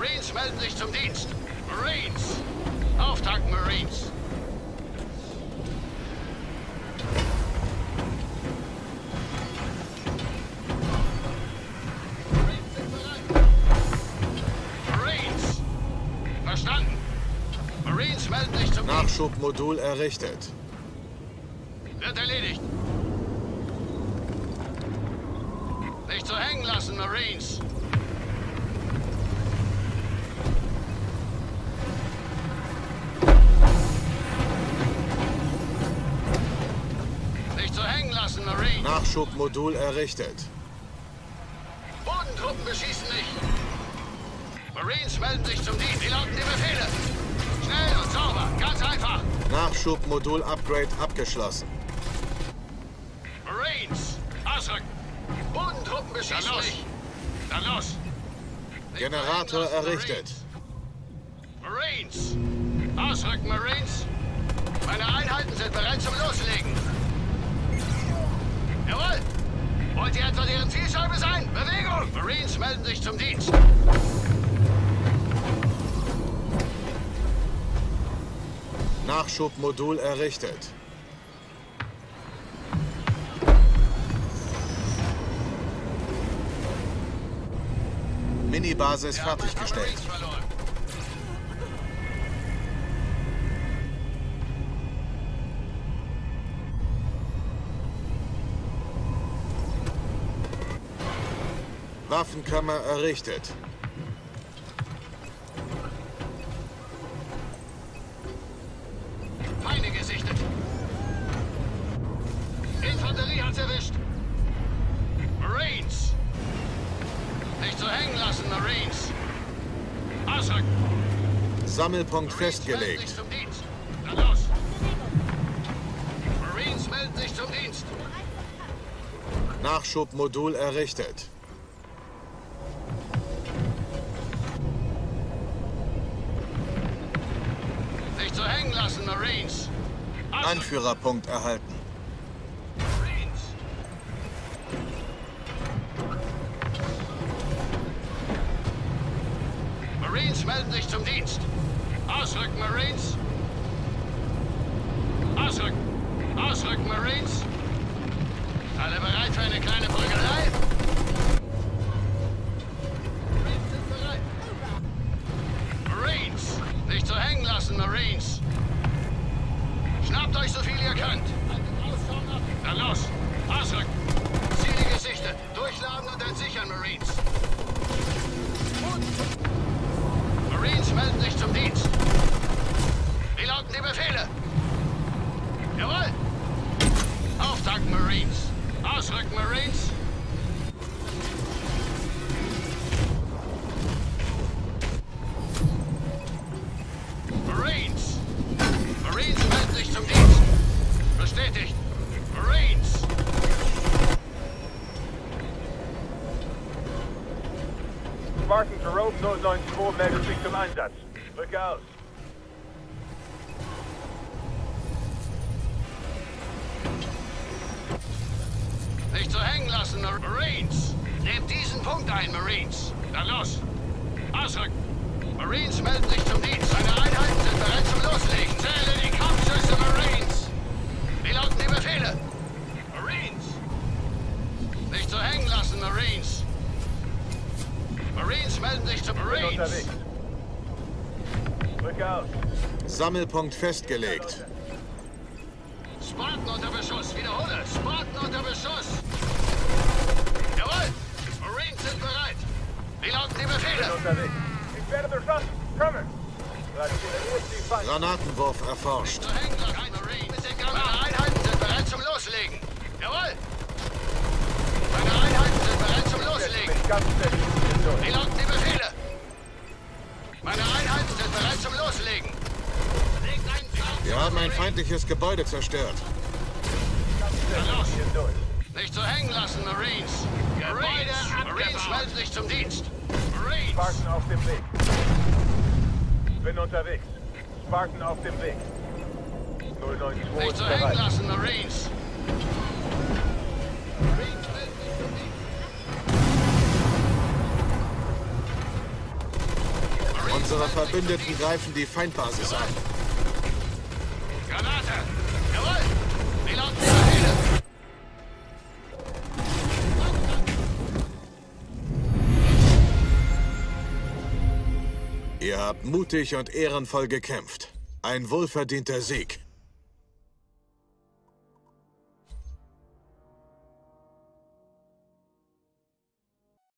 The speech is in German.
Marines melden sich zum Dienst. Marines! Auftanken, Marines! Marines sind bereit! Marines! Verstanden! Marines melden sich zum Dienst. Nachschubmodul errichtet. Wird erledigt. Nicht so hängen lassen, Marines. Nicht so hängen lassen, Marines. Nachschubmodul errichtet. Bodentruppen beschießen nicht. Marines melden sich zum Dienst. Die lauten die Befehle. Schnell und sauber. Ganz einfach. Nachschubmodul-Upgrade abgeschlossen. Marines, ausrücken. Bodentruppen beschießen nicht. Dann los. Generator errichtet. Marines. Ausrücken, Marines. Meine Einheiten sind bereit zum Loslegen. Jawohl. Wollt ihr etwa deren Zielscheibe sein? Bewegung! Marines melden sich zum Dienst. Nachschubmodul errichtet. Minibasis fertiggestellt. Waffenkammer errichtet. Feinde gesichtet. Infanterie hat's erwischt. Marines. Nicht so hängen lassen, Marines. Ausrücken. Sammelpunkt Marines melden festgelegt. sich zum Dienst. Dann los. Marines melden sich zum Dienst. Nachschubmodul errichtet. Nicht so hängen lassen, Marines. Ausrücken. Anführerpunkt erhalten. Marines. Marines melden sich zum Dienst. Ausrücken, Marines. Ausrücken. Ausrücken, Marines. Alle bereit für eine kleine Prügelei? Marines sind bereit. Marines. Nicht so hängen lassen, Marines. Schnappt euch so viel ihr könnt. Dann los. Ausrücken. Ziele gesichtet. Durchladen und entsichern, Marines. Marines melden sich zum Dienst. Wie lauten die Befehle? Jawohl. Auftanken, Marines. Ausrücken, Marines. Marines. Marines melden sich zum Dienst. Bestätigt. Marines. Spartan Jerome 092 meldet sich zum Einsatz. Rücke aus. Nicht so hängen lassen, Marines. Nehmt diesen Punkt ein, Marines. Dann los. Ausrücken. Marines melden sich zum Dienst. Seine Einheiten sind bereit zum Loslegen. Zähle die Kampfschüsse, Marines. Wie lauten die Befehle? Marines. Nicht so hängen lassen, Marines. Marines melden sich zum Bin Marines. unterwegs. Rücke aus. Sammelpunkt festgelegt. Spartan unter Beschuss. Wiederhole. Spartan unter Beschuss. Jawohl. Marines sind bereit. Wie lauten die Bin Befehle? unterwegs. Ich werde beschossen. Komme. Die Feinde. Granatentwurf erforscht. So hängen lassen, Marines. Meine Einheiten sind bereit zum Loslegen. Jawohl. Meine Einheiten sind bereit zum Loslegen. Mit ganz der Linie durch. Wie lauten die Befehle? Meine Einheiten sind bereit zum Loslegen. Legt einen Zaun. Wir haben ein feindliches Gebäude zerstört. Na los. Hier durch. Nicht so hängen lassen, Marines. Marines melden sich zum Dienst. Marines. Spartan auf dem Weg. Bin unterwegs. Spartan auf dem Weg. 092 Nicht ist so hängen bereit. lassen, Marines. Marines melden sich zum Dienst. Unsere Verbündeten greifen die Feindbasis an. Granate! Jawohl! Wie lauten die Befehle? Ihr habt mutig und ehrenvoll gekämpft. Ein wohlverdienter Sieg.